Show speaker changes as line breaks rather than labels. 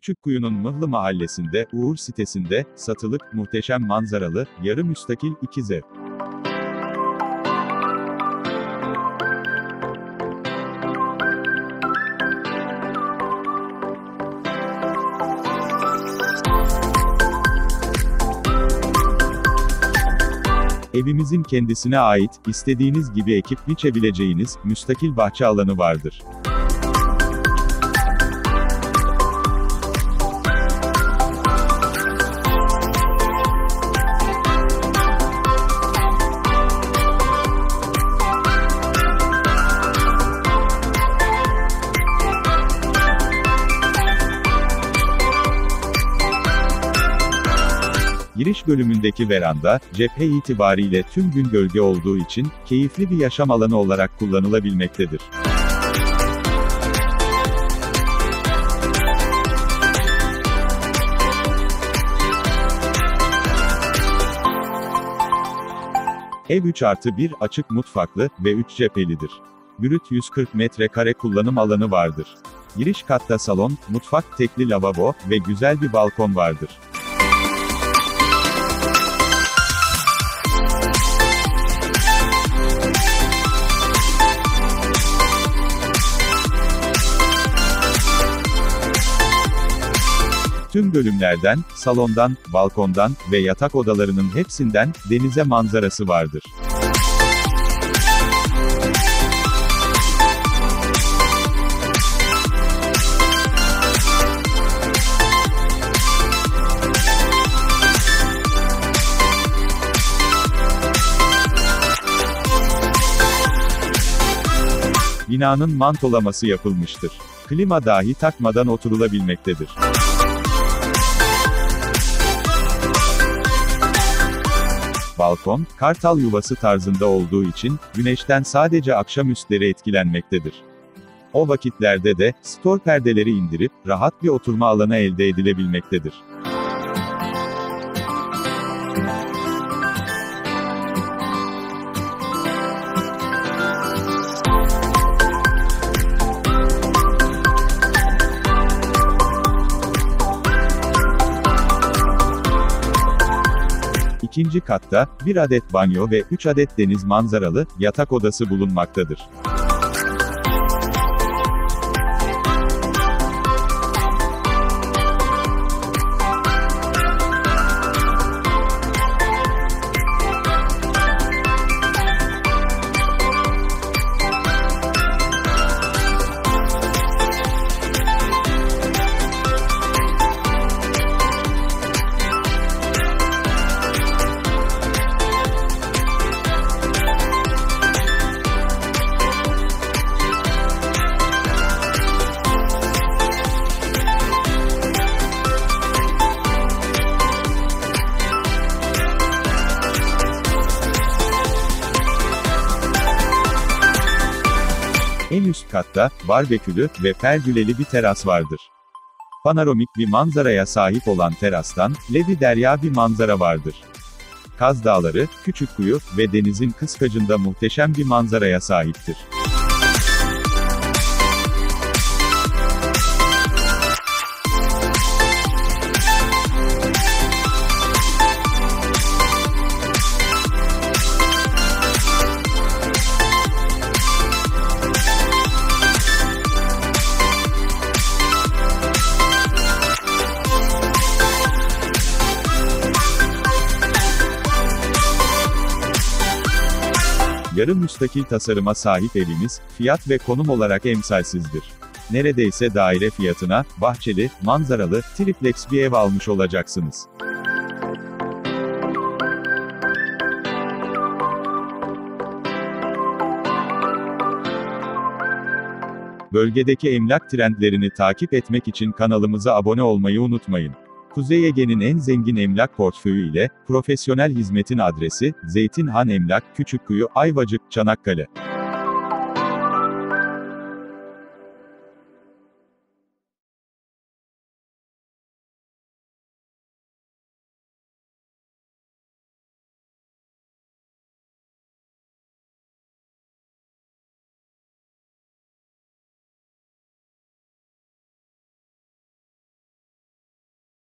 Küçükkuyu'nun Mıhlı mahallesinde, Uğur sitesinde, satılık, muhteşem manzaralı, yarı müstakil, 2 ev. Evimizin kendisine ait, istediğiniz gibi ekip biçebileceğiniz, müstakil bahçe alanı vardır. Giriş bölümündeki veranda, cephe itibariyle tüm gün gölge olduğu için, keyifli bir yaşam alanı olarak kullanılabilmektedir. Ev 3+1 açık mutfaklı ve 3 cephelidir. Brüt 140 metrekare kullanım alanı vardır. Giriş katta salon, mutfak, tekli lavabo ve güzel bir balkon vardır. Tüm bölümlerden, salondan, balkondan ve yatak odalarının hepsinden, denize manzarası vardır. Binanın mantolaması yapılmıştır. Klima dahi takmadan oturulabilmektedir. Balkon, kartal yuvası tarzında olduğu için, güneşten sadece akşamüstleri etkilenmektedir. O vakitlerde de, stor perdeleri indirip, rahat bir oturma alanı elde edilebilmektedir. İkinci katta, 1 adet banyo ve 3 adet deniz manzaralı, yatak odası bulunmaktadır. En üst katta, barbekülü ve pergüleli bir teras vardır. Panoramik bir manzaraya sahip olan terastan, Levi Derya bir manzara vardır. Kaz Dağları, Küçükkuyu ve denizin kıskacında muhteşem bir manzaraya sahiptir. Yarı müstakil tasarıma sahip evimiz, fiyat ve konum olarak emsalsizdir. Neredeyse daire fiyatına, bahçeli, manzaralı, triplex bir ev almış olacaksınız. Bölgedeki emlak trendlerini takip etmek için kanalımıza abone olmayı unutmayın. Kuzey Ege'nin en zengin emlak portföyü ile, profesyonel hizmetin adresi, Zeytinhan Emlak, Küçükkuyu, Ayvacık, Çanakkale.